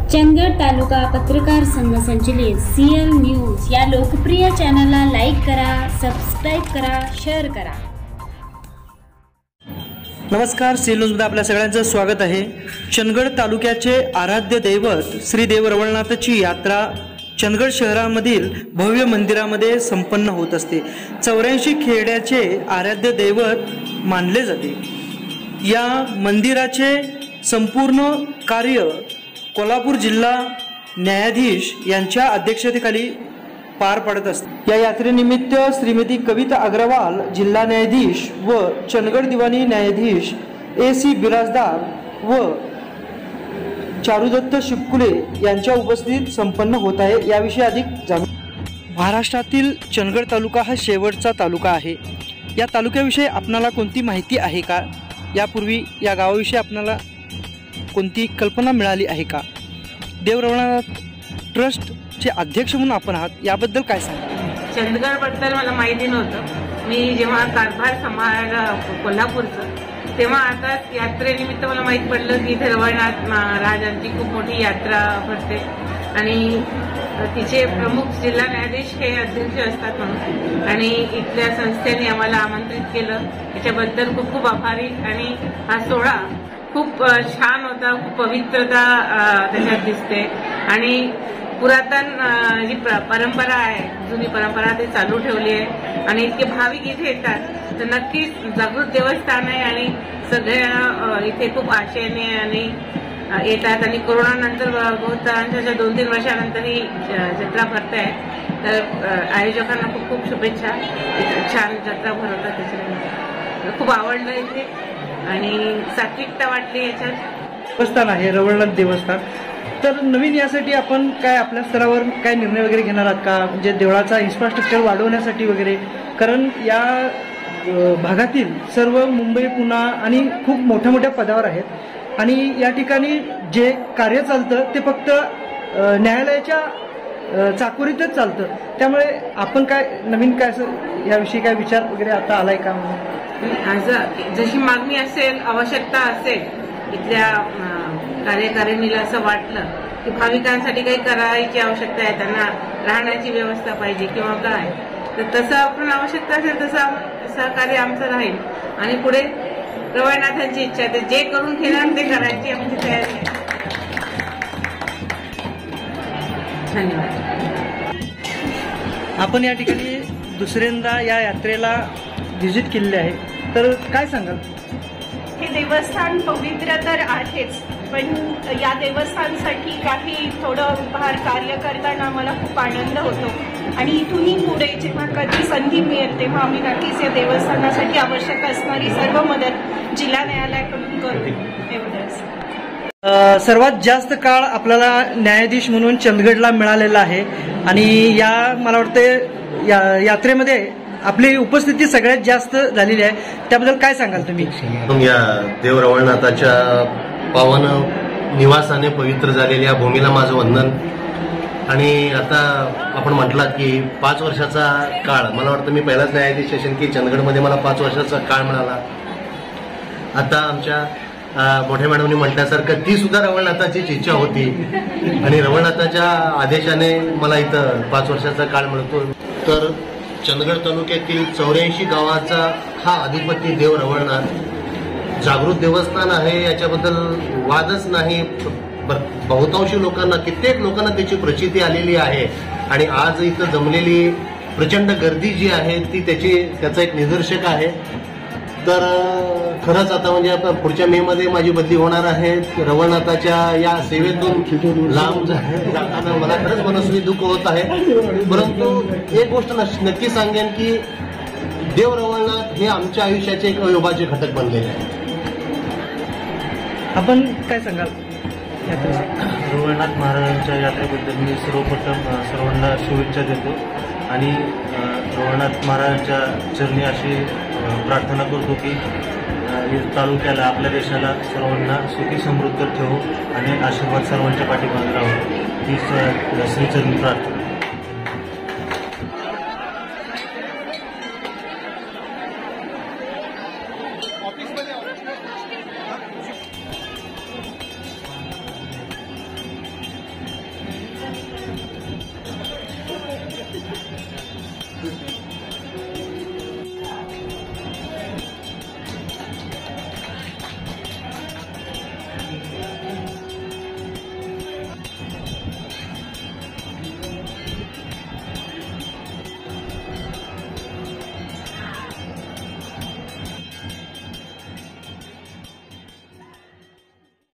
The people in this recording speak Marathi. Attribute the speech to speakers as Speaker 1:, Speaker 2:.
Speaker 1: चंदगड तालुका पत्रकार संघ संचलित CL न्यूज या लोकप्रिय चॅनलला लाईक करा, सबस्क्राईब करा, शेअर करा।
Speaker 2: नमस्कार, CL न्यूजमध्ये आपल्या सगळ्यांचं स्वागत आहे। चंदगड तालुक्याचे आराध्य दैवत श्री देव रवळनाथाची यात्रा चंदगड शहरामधील भव्य मंदिरामध्ये संपन्न होत असते। 84 खेड्याचे आराध्य दैवत मानले जाते। या मंदिराचे संपूर्ण कार्य कोल्हापूर जिल्हा न्यायाधीश यांच्या अध्यक्षतेखाली पार पडत असते। या यात्रेनिमित्त श्रीमती कविता अग्रवाल जिल्हा न्यायाधीश व चंदगड दिवाणी न्यायाधीश AC बिराजदार व चारुदत्त शिवकुले यांच्या उपस्थितीत संपन्न होत आहे। याविषयी अधिक जाणून महाराष्ट्रातील चंदगड तालुका हा शेवटचा तालुका आहे। या तालुक्याविषयी आपणाला कोणती माहिती आहे का? यापूर्वी या गावाविषयी आपणाला कोणती कल्पना मिळाली आहे का? देव रवळनाथ ट्रस्टचे अध्यक्ष म्हणून आपण आहात, याबद्दल काय सांगा?
Speaker 3: चंदगडबद्दल मला माहिती नव्हतं। मी जेव्हा कारभार सांभाळला कोल्हापूरचं, तेव्हा आता यात्रेनिमित्त मला माहीत पडलं की इथे रवळनाथ महाराजांची खूप मोठी यात्रा भरते आणि तिचे प्रमुख जिल्हा न्यायाधीश हे अध्यक्ष असतात म्हणून, आणि इथल्या संस्थेने आम्हाला आमंत्रित केलं। त्याच्याबद्दल खूप खूप आभारी। आणि हा सोहळा खूप छान होता, खूप पवित्रता त्याच्यात दिसते आणि पुरातन जी परंपरा आहे, जुनी परंपरा ते चालू ठेवली आहे आणि इतके भाविक इथे येतात, तर नक्कीच जागृत देवस्थान आहे आणि सगळ्या इथे खूप आशेने आणि येतात। आणि कोरोना नंतर बहुतांच्या 2-3 वर्षानंतर ही जत्रा भरते आहे, तर आयोजकांना खूप खूप शुभेच्छा। छान जत्रा भरवतात, त्याच्यामुळे खूप आवडलं इथे आणि सात्विकता वाटली याच्यात।
Speaker 2: देवस्थान आहे रवळनाथ देवस्थान, तर नवीन यासाठी आपण काय आपल्या स्तरावर काय निर्णय वगैरे घेणार आहात का? म्हणजे देवळाचा इन्फ्रास्ट्रक्चर वाढवण्यासाठी वगैरे, कारण या भागातील सर्व मुंबई पुणे आणि खूप मोठ्या मोठ्या पदावर आहेत आणि या ठिकाणी जे कार्य चालतं ते फक्त न्यायालयाच्या चाकोरीतच चालतं। त्यामुळे आपण काय नवीन काय असं याविषयी काय विचार वगैरे आता आलाय का?
Speaker 3: जशी मागणी असेल, आवश्यकता असेल, इथल्या कार्यकारिणीला असं वाटलं की भाविकांसाठी काही करायची आवश्यकता आहे, त्यांना राहण्याची व्यवस्था पाहिजे किंवा काय, तर तसं आपण आवश्यकता असेल तसं सहकार्य आमचं राहील आणि पुढे रवळनाथांची इच्छा आहे, जे करून घेणार ते करायची आमची तयारी आहे। धन्यवाद।
Speaker 2: आपण या ठिकाणी दुसऱ्यांदा या यात्रेला व्हिजिट केलेली आहे, तर काय सांगाल?
Speaker 4: हे देवस्थान पवित्र तर आहेच, पण या देवस्थानासाठी काही थोडं फार कार्य करताना आम्हाला खूप आनंद होतो आणि इथूनही पुढे जेव्हा कधी संधी मिळेल तेव्हा आम्ही नक्कीच या देवस्थानासाठी आवश्यक असणारी सर्व मदत जिल्हा न्यायालयाकडून करू। एवढंच।
Speaker 2: सर्वात जास्त काळ आपल्याला न्यायाधीश म्हणून चंदगडला मिळालेला आहे आणि या मला वाटतं यात्रेमध्ये आपली उपस्थिती सगळ्यात जास्त झालेली आहे, त्याबद्दल काय सांगाल तुम्ही?
Speaker 5: या देव रवळनाथाच्या पावन निवासाने पवित्र झालेल्या भूमीला माझं वंदन। आणि आता आपण म्हटलात की 5 वर्षाचा काळ, मला वाटतं मी पहिलाच न्यायाधीश असेल की चंदगडमध्ये मला 5 वर्षाचा काळ मिळाला। आता आमच्या मोठ्या मॅडमनी म्हटल्यासारखं ती सुद्धा रवळनाथाचीच इच्छा होती आणि रवळनाथाच्या आदेशाने मला इथं 5 वर्षाचा काळ मिळतो। तर चंदगड तालुक्यातील 84 गावाचा हा अधिपती देव रवळनाथ जागृत देवस्थान आहे, याच्याबद्दल वादच नाही। बहुतांशी लोकांना, कित्येक लोकांना त्याची प्रचिती आलेली आहे आणि आज इथं जमलेली प्रचंड गर्दी जी आहे ती त्याचा एक निदर्शक आहे। तर खरंच आता म्हणजे आता पुढच्या मे मध्ये माझी बदली होणार आहे। रवळनाथाच्या या सेवेतून लांब जाताना मला खरंच मनस्वी दुःख होत आहे, परंतु एक गोष्ट नक्की सांगेन की देव रवळनाथ हे आमच्या आयुष्याचे एक अविभाज्य घटक बनलेले आहे।
Speaker 2: आपण काय सांगाल?
Speaker 6: रवळनाथ महाराजांच्या यात्रेबद्दल मी सर्वप्रथम सर्वांना शुभेच्छा देतो आणि रवळनाथ महाराजांच्या चरणी अशी प्रार्थना करतो की तालुक्याला, आपल्या देशाला सर्वांना सुखी समृद्ध ठेवू आणि आशीर्वाद सर्वांच्या पाठीमागे राहू, ही श्रीचरणी प्रार्थना।